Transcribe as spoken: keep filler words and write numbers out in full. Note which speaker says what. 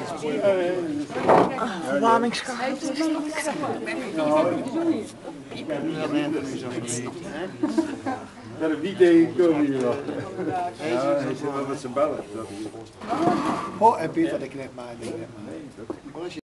Speaker 1: Verwarmingskaart.
Speaker 2: Dat niet tegenkomen hier nog. Ja, hij zit wel met zijn bellen.
Speaker 3: Oh, en Peter, ik knip maar.